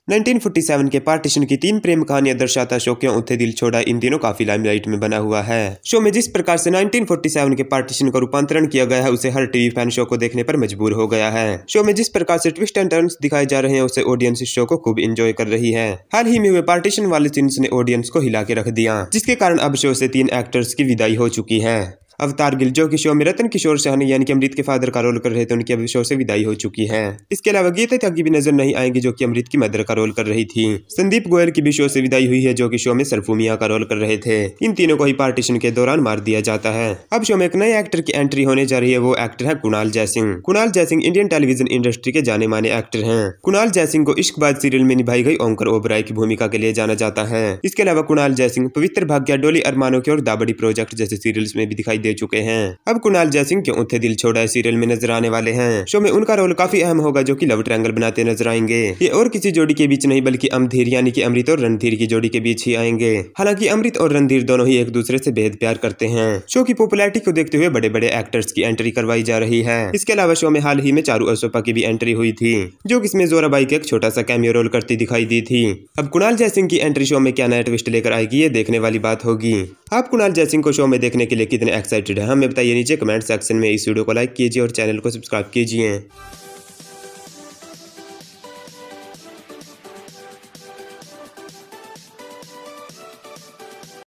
1947 के पार्टीशन की 3 प्रेम कहानियां दर्शाता शो क्यों उठे दिल छोड़ा इन तीनों काफी लाइमलाइट में बना हुआ है। शो में जिस प्रकार से 1947 के पार्टीशन का रूपांतरण किया गया है उसे हर टीवी फैन शो को देखने पर मजबूर हो गया है। शो में जिस प्रकार से ट्विस्ट एंड टर्न्स दिखाए जा रहे हैं उसे ऑडियंस इस शो को खूब एंजॉय कर रही है। हाल ही में हुए पार्टीशन वाले सीन्स ने ऑडियंस को हिला के रख दिया, जिसके कारण अब शो से 3 एक्टर्स की विदाई हो चुकी है। अवतार गिल जो कि शो में रतन किशोर सहानी यानी कि अमृत के फादर का रोल कर रहे थे, उनकी अब शो से विदाई हो चुकी है। इसके अलावा गीता त्यागी भी नजर नहीं आएंगी जो कि अमृत की मदर का रोल कर रही थी। संदीप गोयल की भी शो से विदाई हुई है जो कि शो में सरफूमिया का रोल कर रहे थे। इन तीनों को ही पार्टीशन के दौरान मार दिया जाता है। अब शो में एक नए एक्टर की एंट्री होने जा रही है। वो एक्टर है Kunal Jaisingh. Kunal Jaisingh Indian television industry के जाने माने एक्टर हैं। कुणाल जयसिंह को इश्कबाज सीरियल में निभाई गई ओंकर ओबराय की भूमिका के लिए जाना जाता है। इसके अलावा कुणाल जयसिंह पवित्र भाग्य, डोली अरमानों की और दाबड़ी प्रोजेक्ट जैसे सीरियल्स में भी दिखाई दे चुके हैं। अब कुणाल जयसिंह क्यों उठे दिल छोड़ा सीरियल में नजर आने वाले हैं। शो में उनका रोल काफी अहम होगा जो कि लव ट्रायंगल बनाते नजर आएंगे। ये और किसी जोड़ी के बीच नहीं बल्कि अमधीर यानी कि अमृत और रणधीर की जोड़ी के बीच ही आएंगे। हालांकि अमृत और रणधीर दोनों ही एक दूसरे से बेहद प्यार करते हैं। शो की पॉपुलैरिटी को देखते हुए बड़े बड़े एक्टर्स की एंट्री करवाई जा रही है। इसके अलावा शो में हाल ही में चारू अशोका की भी एंट्री हुई थी जो कि इसमें जोराबाई के एक छोटा सा कैमियो रोल करती दिखाई दी थी। अब कुणाल जयसिंह की एंट्री शो में क्या नया ट्विस्ट लेकर आएगी ये देखने वाली बात होगी। आप कुणाल जयसिंह को शो में देखने के लिए कितने एक्साइटेड हैं हमें बताइए नीचे कमेंट सेक्शन में। इस वीडियो को लाइक कीजिए और चैनल को सब्सक्राइब कीजिए।